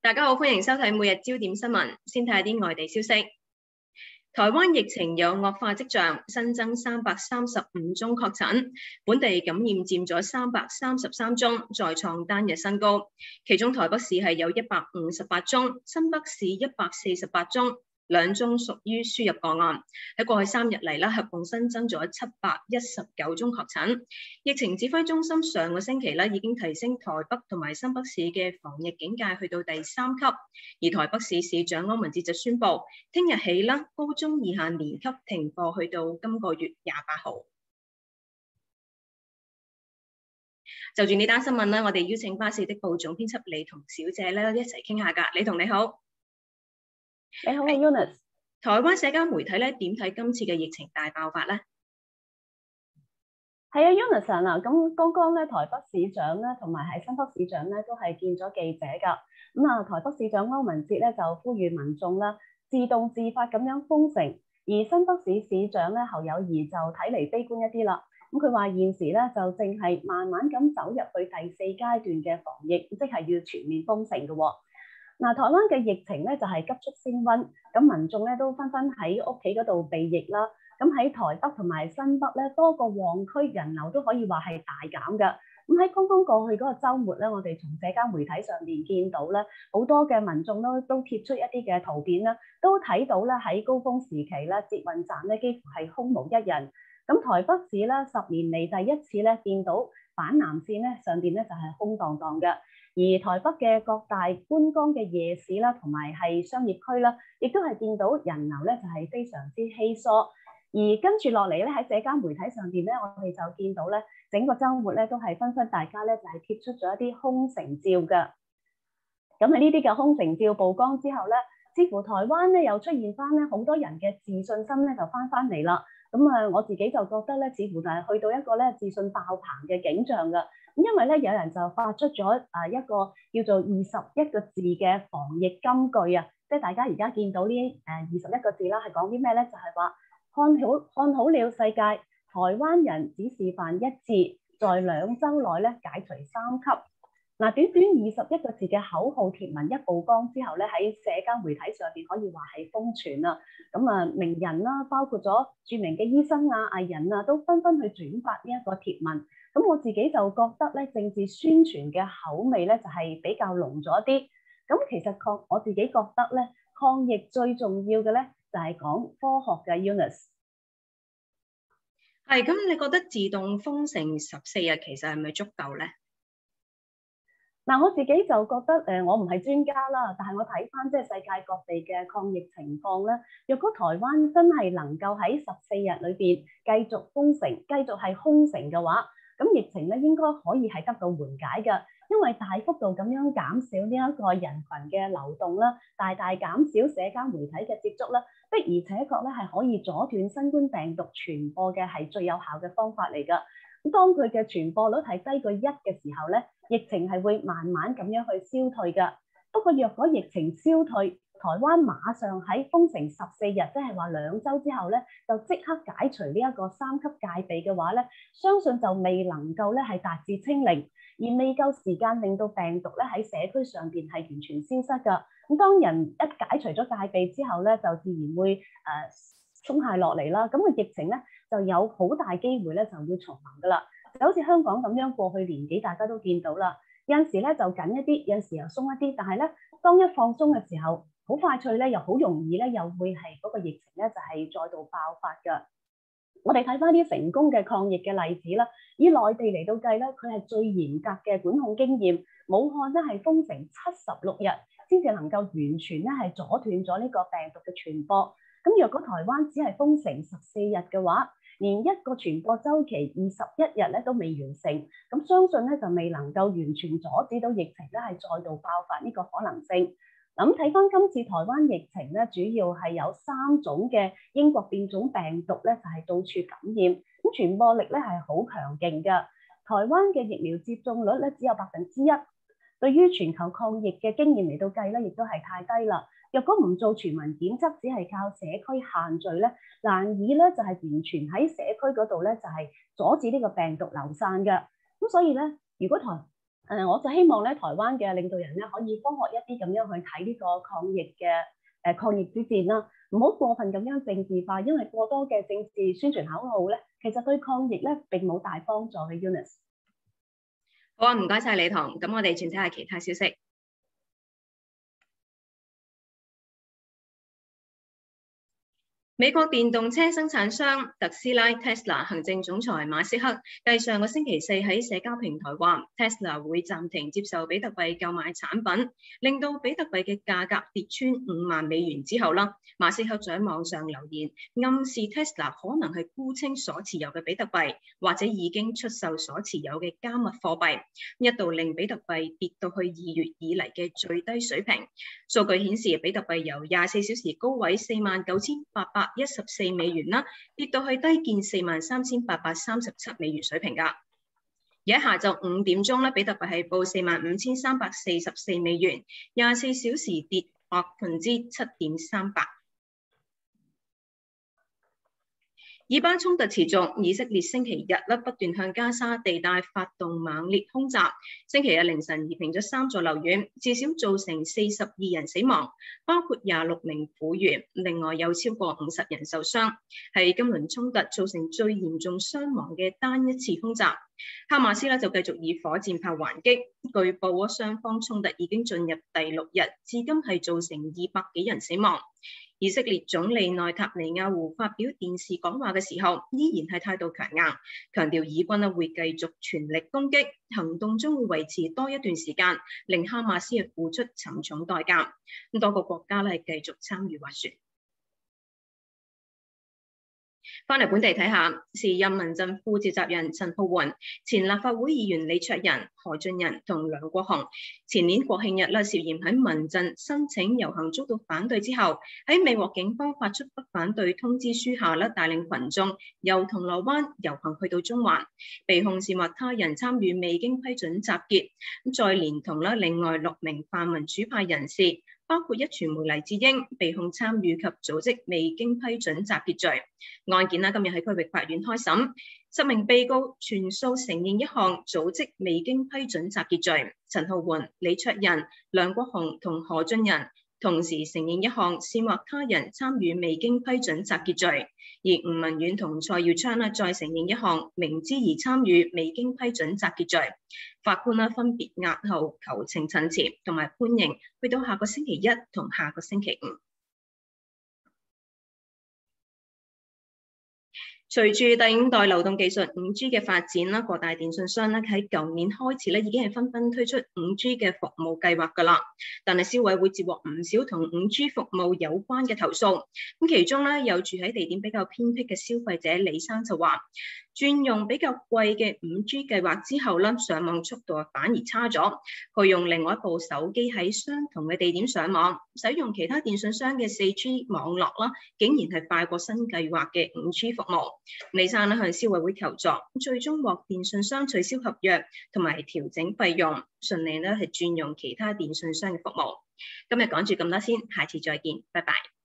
大家好，歡迎收睇每日焦點新聞。先睇下啲外地消息。台灣疫情有惡化跡象，新增335宗確診，本地感染佔咗333宗，再創單日新高。其中台北市係有158宗，新北市148宗。2宗屬於輸入個案。喺過去3日嚟合共新增咗719宗確診。疫情指揮中心上個星期已經提升台北同埋新北市嘅防疫警戒去到第3級，而台北市市長柯文哲就宣布，聽日起高中以下年級停課去到今個月28號。就住呢單新聞我哋邀請巴士的報總編輯李彤小姐一齊傾下㗎。李彤你好。 你好，Eunice。 台灣社交媒體點睇今次嘅疫情大爆發咧？ 係啊，Eunice咁剛剛台北市長同埋係新北市長都係見咗記者㗎。台北市長柯文哲就呼籲民眾自動自發咁樣封城，而新北市市長侯友宜就睇嚟悲觀一啲啦。佢話現時就正係慢慢咁走入去第4階段嘅防疫，即係要全面封城嘅喎。台灣嘅疫情就係急速升溫，咁民眾都紛紛喺屋企嗰度避疫啦。咁喺台北同埋新北多個旺區人流都可以話係大減㗎。咁喺剛剛過去嗰個週末我哋從社交媒體上面見到好多嘅民眾都貼出一啲嘅圖片都睇到喺高峰時期捷運站幾乎係空無一人。咁台北市10年嚟第一次見到板南線上邊就係空蕩蕩嘅。而台北嘅各大觀光嘅夜市同埋係商業區亦都係見到人流就係非常之稀疏。而跟住落嚟喺社交媒體上邊我哋就見到整個週末都係紛紛大家就係貼出咗一啲空城照嘅。咁喺呢啲嘅空城照曝光之後似乎台灣又出現翻好多人嘅自信心就翻嚟啦。咁我自己就覺得似乎就係去到一個自信爆棚嘅景象㗎。因為有人就發出咗一個叫做21個字嘅防疫金句啊，即係大家而家見到呢21個字係講啲咩就係話看好了世界，台灣人只示範一次，在2週內解除3級。短短21個字嘅口號貼文一曝光之後喺社交媒體上邊可以話係瘋傳啦。咁名人啦，包括咗著名嘅醫生藝人都紛紛去轉發呢一個貼文。咁我自己就覺得政治宣傳嘅口味就係比較濃咗啲。咁其實我自己覺得抗疫最重要嘅就係講科學嘅 Eunice。 係，咁你覺得自動封城14日其實係咪足夠咧？ 我自己就覺得我唔係專家啦，但係我睇翻即係世界各地嘅抗疫情況若果台灣真係能夠喺14日裏邊繼續封城，繼續係空城嘅話，咁疫情應該可以係得到緩解嘅，因為大幅度咁樣減少呢一個人群嘅流動啦，大大減少社交媒體嘅接觸啦，的而且確係可以阻斷新冠病毒傳播嘅係最有效嘅方法嚟㗎。咁當佢嘅傳播率係低過1嘅時候疫情係會慢慢咁樣去消退㗎。不過若果疫情消退，台灣馬上喺封城14日，即係話2週之後就即刻解除呢一個3級戒備嘅話相信就未能夠係達至清零，而未夠時間令到病毒喺社區上邊係完全消失㗎。咁當人一解除咗戒備之後就自然會鬆懈落嚟啦。咁個疫情就有好大機會就會重臨㗎啦。就好似香港咁樣，過去年幾大家都見到啦，有陣時就緊一啲，有陣時又鬆一啲，但係當一放鬆嘅時候，好快脆又好容易又會係嗰個疫情就係再度爆發㗎。我哋睇翻啲成功嘅抗疫嘅例子啦，以內地嚟到計佢係最嚴格嘅管控經驗，武漢係封城76日先至能夠完全係阻斷咗呢個病毒嘅傳播。咁若果台灣只係封城14日嘅話，連一個傳播週期21日都未完成，咁相信就未能夠完全阻止到疫情係再度爆發呢個可能性。咁睇翻今次台灣疫情主要係有3種嘅英國變種病毒就係到處感染，咁傳播力係好強勁㗎。台灣嘅疫苗接種率只有1%，對於全球抗疫嘅經驗嚟到計亦都係太低啦。若果唔做全民檢測，只係靠社區限聚難以就係完全喺社區嗰度就係阻止呢個病毒流散嘅。咁所以如果我就希望咧，台灣嘅領導人咧可以科學一啲咁樣去睇呢個抗疫之戰啦，唔好過分咁樣政治化，因為過多嘅政治宣傳口號咧，其實對抗疫咧並冇大幫助嘅。Eunice， 好啊，唔該晒李彤。咁我哋轉睇下其他消息。美國電動車生產商特斯拉 Tesla 行政總裁馬斯克繼上個星期四喺社交平台話 ，Tesla 會暫停接受比特幣購買產品，令到比特幣嘅價格跌穿5萬美元之後啦，馬斯克在網上留言暗示 Tesla 可能係沽清所持有嘅比特幣，或者已經出售所持有嘅加密貨幣，一度令比特幣跌到去2月以嚟嘅最低水平。數據顯示，比特幣由24小時高位49,814美元啦，跌到去低見43,837美元水平㗎。而喺下晝5點鐘咧，比特幣係報45,344美元，24小時跌7.38%。以巴衝突持續，以色列星期日不斷向加沙地帶發動猛烈空襲。星期日凌晨夷平咗3座樓院，至少造成42人死亡，包括26名婦孺，另外有超過50人受傷，係今輪衝突造成最嚴重傷亡嘅單一次空襲。哈馬斯就繼續以火箭炮還擊，據報雙方衝突已經進入第6日，至今係造成200幾人死亡。以色列總理內塔尼亞胡發表電視講話嘅時候，依然係態度強硬，強調以軍會繼續全力攻擊，行動將會維持多一段時間，令哈馬斯付出沉重代價。多個國家係繼續參與斡旋。翻嚟本地睇下，時任民陣副召集人陳浩桓、前立法會議員李卓人、何俊仁同梁國雄，前年國慶日涉嫌喺民陣申請遊行遭到反對之後，喺未獲警方發出不反對通知書下帶領群眾由銅鑼灣遊行去到中環，被控煽惑他人參與未經批准集結，再連同另外6名泛民主派人士，包括壹傳媒黎智英，被控參與及組織未經批准集結罪。案件今日喺區域法院開審，10名被告全數承認一項組織未經批准集結罪。陳浩桓、李卓人、梁國雄同何俊仁同時承認一項煽惑他人參與未經批准集結罪，而吳文遠同蔡耀昌再承認一項明知而參與未經批准集結罪。法官分別押後求情陳詞同埋判刑，去到下個星期一同下個星期五。隨住第5代流動技術 5G 嘅發展，各大電訊商喺舊年開始已經係紛紛推出 5G 嘅服務計劃㗎啦。但係消委會接獲唔少同 5G 服務有關嘅投訴。咁其中有住喺地點比較偏僻嘅消費者李生就話，轉用比較貴嘅 5G 計劃之後上網速度反而差咗。佢用另外一部手機喺相同嘅地點上網，使用其他電訊商嘅 4G 網絡竟然係快過新計劃嘅 5G 服務。李生向消委會求助，最終獲電訊商取消合約同埋調整費用，順利係轉用其他電訊商嘅服務。今日講住咁多先，下次再見，拜拜。